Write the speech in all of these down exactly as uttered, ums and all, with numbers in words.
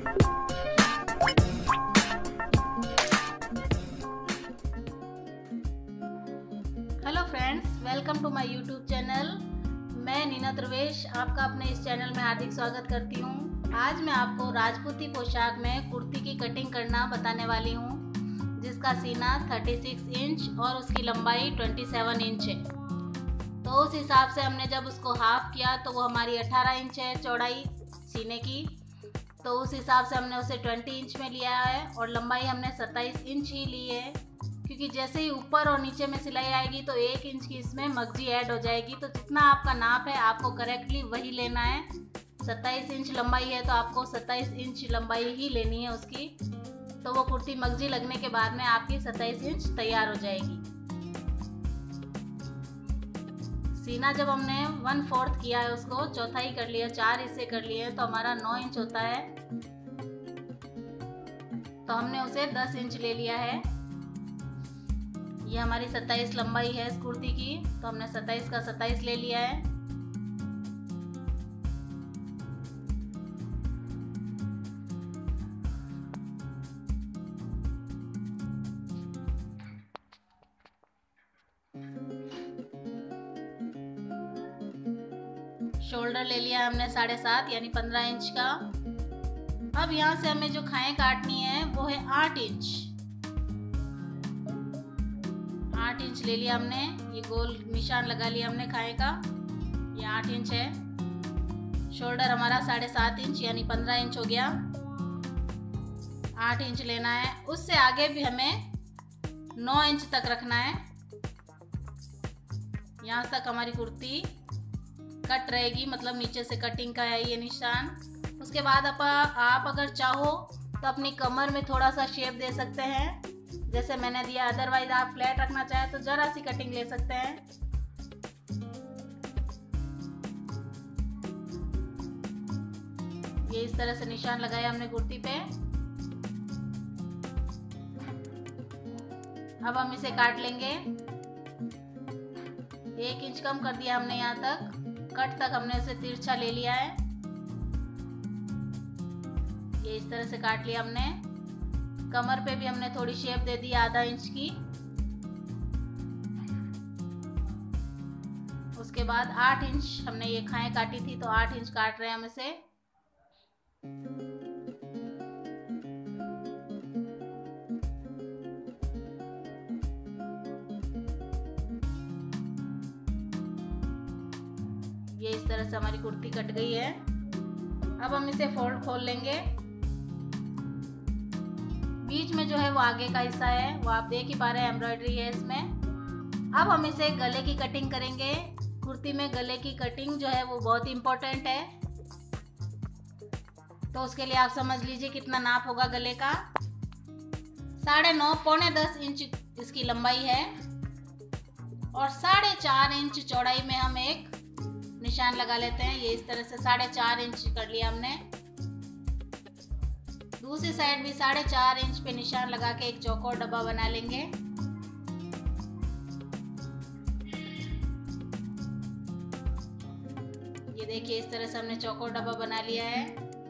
Hello friends, welcome to my YouTube channel. मैं नीना प्रवेश आपका अपने इस चैनल में हार्दिक स्वागत करती हूँ। आज मैं आपको राजपूती पोशाक में कुर्ती की कटिंग करना बताने वाली हूँ, जिसका सीना छत्तीस इंच और उसकी लंबाई सत्ताईस इंच है। तो उस हिसाब से हमने जब उसको हाफ किया तो वो हमारी अठारह इंच है चौड़ाई सीने की, तो उस हिसाब से हमने उसे बीस इंच में लिया है और लंबाई हमने सत्ताईस इंच ही ली है, क्योंकि जैसे ही ऊपर और नीचे में सिलाई आएगी तो एक इंच की इसमें मगजी ऐड हो जाएगी। तो जितना आपका नाप है आपको करेक्टली वही लेना है। सत्ताईस इंच लंबाई है तो आपको सत्ताईस इंच लंबाई ही लेनी है उसकी। तो वो कुर्ती मगजी लगने के बाद में आपकी सत्ताईस इंच तैयार हो जाएगी। सीना जब हमने वन फोर्थ किया है, उसको चौथाई कर लिया, चार हिस्से कर लिए तो हमारा नौ इंच होता है। तो हमने उसे दस इंच ले लिया है। ये हमारी सत्ताईस लंबाई है इस कुर्ती की, तो हमने सत्ताईस का सत्ताईस ले लिया है। शोल्डर ले लिया हमने साढ़े सात यानी पंद्रह इंच का। अब यहाँ से हमें जो खाएं काटनी है वो है आठ इंच। आठ इंच ले लिया हमने, ये गोल निशान लगा लिया हमने खाएं का, ये आठ इंच है। शोल्डर हमारा साढ़े सात इंच यानी पंद्रह इंच हो गया। आठ इंच लेना है, उससे आगे भी हमें नौ इंच तक रखना है। यहाँ तक हमारी कुर्ती कट रहेगी, मतलब नीचे से कटिंग का है ये निशान। उसके बाद आप, आप अगर चाहो तो अपनी कमर में थोड़ा सा शेप दे सकते हैं, जैसे मैंने दिया। अदरवाइज आप फ्लैट रखना चाहे तो जरा सी कटिंग ले सकते हैं। ये इस तरह से निशान लगाया हमने कुर्ती पे। अब हम इसे काट लेंगे। एक इंच कम कर दिया हमने, यहाँ तक कट तक हमने इसे तिरछा ले लिया है। ये इस तरह से काट लिया हमने। कमर पे भी हमने थोड़ी शेप दे दी आधा इंच की। उसके बाद आठ इंच हमने ये खाएं काटी थी, तो आठ इंच काट रहे हैं हम इसे। ये इस तरह से हमारी कुर्ती कट गई है। अब हम इसे फोल्ड खोल लेंगे। बीच में जो है वो आगे का हिस्सा है, वो आप देख ही पा रहे हैं, एम्ब्रॉयडरी है इसमें। अब हम इसे गले की कटिंग करेंगे। कुर्ती में गले की कटिंग जो है वो बहुत इम्पोर्टेंट है। तो उसके लिए आप समझ लीजिए कितना नाप होगा गले का। साढ़े नौ पौने दस इंच इसकी लंबाई है और साढ़े चार इंच चौड़ाई में हम एक निशान लगा लेते हैं। ये इस तरह से साढ़े चार इंच कर लिया हमने। दूसरी साइड भी साढ़े चार इंच पे निशान लगा के एक चौकोर डब्बा बना लेंगे। ये देखिए इस तरह से हमने चौकोर डब्बा बना लिया है।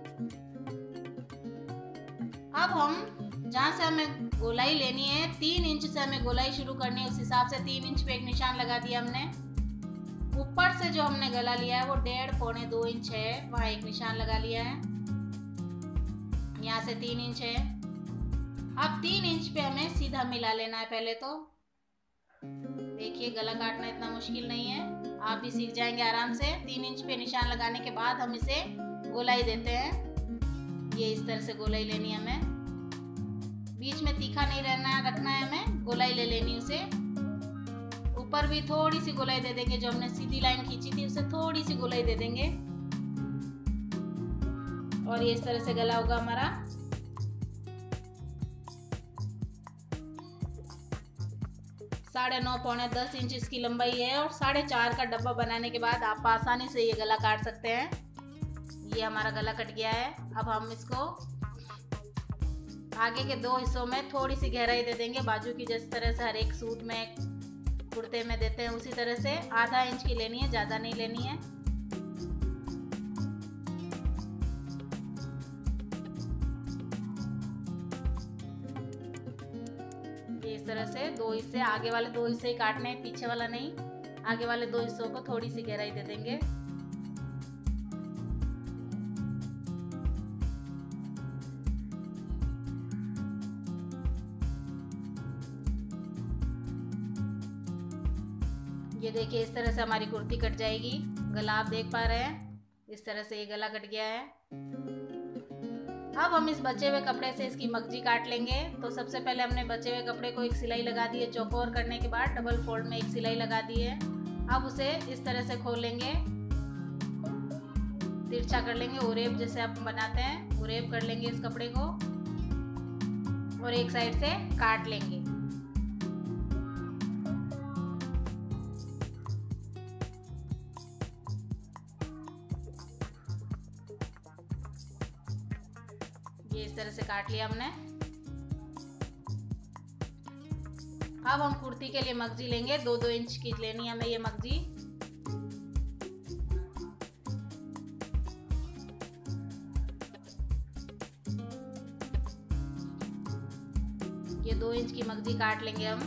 अब हम जहां से हमें गोलाई लेनी है, तीन इंच से हमें गोलाई शुरू करनी है, उस हिसाब से तीन इंच पे एक निशान लगा दिया हमने। ऊपर से जो हमने गला लिया है वो डेढ़ पौने दो इंच है, वहां एक निशान लगा लिया है। यहाँ से तीन इंच है। अब तीन इंच पे हमें सीधा मिला लेना है। पहले तो देखिए गला काटना इतना मुश्किल नहीं है, आप भी सीख जाएंगे आराम से। तीन इंच पे निशान लगाने के बाद हम इसे गोलाई देते हैं। ये इस तरह से गोलाई लेनी है हमें, बीच में तीखा नहीं रहना रखना है हमें, गोलाई ले लेनी उसे। ऊपर भी थोड़ी सी गोलाई दे देंगे, जो हमने सीधी लाइन खींची थी उसे थोड़ी सी गोलाई दे देंगे और ये इस तरह से गला होगा हमारा। साढ़े नौ पौने दस इंच इसकी लंबाई है और साढ़े चार का डब्बा बनाने के बाद आप आसानी से ये गला काट सकते हैं। ये हमारा गला कट गया है। अब हम इसको आगे के दो हिस्सों में थोड़ी सी गहराई दे देंगे, बाजू की जिस तरह से हर एक सूट में कुर्ते में देते हैं उसी तरह से। आधा इंच की लेनी है, ज़्यादा नहीं लेनी है। इस तरह से दो हिस्से, आगे वाले दो हिस्से ही काटने हैं, पीछे वाला नहीं। आगे वाले दो हिस्सों को थोड़ी सी गहराई दे देंगे। ये देखिए इस तरह से हमारी कुर्ती कट जाएगी। गला आप देख पा रहे हैं, इस तरह से ये गला कट गया है। अब हम इस बचे हुए कपड़े से इसकी मगजी काट लेंगे। तो सबसे पहले हमने बचे हुए कपड़े को एक सिलाई लगा दी है, चौकोर करने के बाद डबल फोल्ड में एक सिलाई लगा दी है। अब उसे इस तरह से खोल लेंगे, तिरछा कर लेंगे, ओरेब जैसे आप बनाते हैं ओरेब कर लेंगे इस कपड़े को और एक साइड से काट लेंगे। ये इस तरह से काट लिया हमने। अब हम कुर्ती के लिए मगजी लेंगे, दो दो इंच की लेनी है हमें ये मगजी। ये दो इंच की मगजी काट लेंगे हम।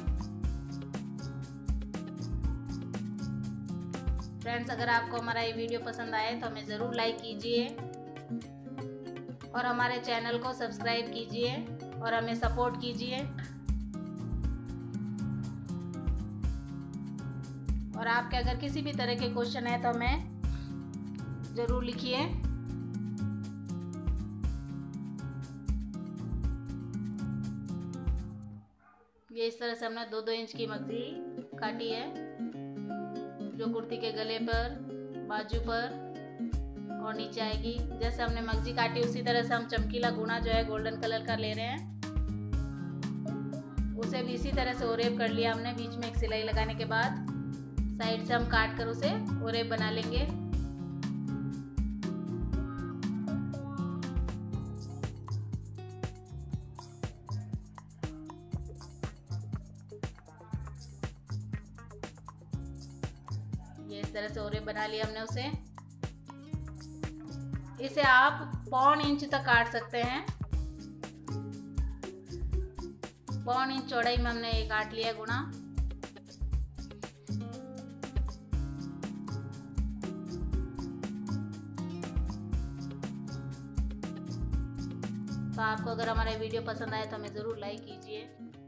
फ्रेंड्स, अगर आपको हमारा ये वीडियो पसंद आए तो हमें ज़रूर लाइक कीजिए और हमारे चैनल को सब्सक्राइब कीजिए और हमें सपोर्ट कीजिए। और आपके अगर किसी भी तरह के क्वेश्चन है तो हमें ज़रूर लिखिए। ये इस तरह से हमने दो दो इंच की मगजी काटी है, जो कुर्ती के गले पर, बाजू पर और नीचे आएगी। जैसे हमने मगजी काटी उसी तरह से हम चमकीला गुना जो है गोल्डन कलर का ले रहे हैं, उसे भी इसी तरह से ओरेब कर लिया हमने। बीच में एक सिलाई लगाने के बाद साइड से हम काट कर उसे ओरेब बना लेंगे। ये इस तरह से ओरेब बना लिया हमने उसे। इसे आप पौन इंच तक काट सकते हैं। पौन इंच चौड़ाई में हमने ये काट लिया गुना। तो आपको अगर हमारा वीडियो पसंद आए तो हमें ज़रूर लाइक कीजिए।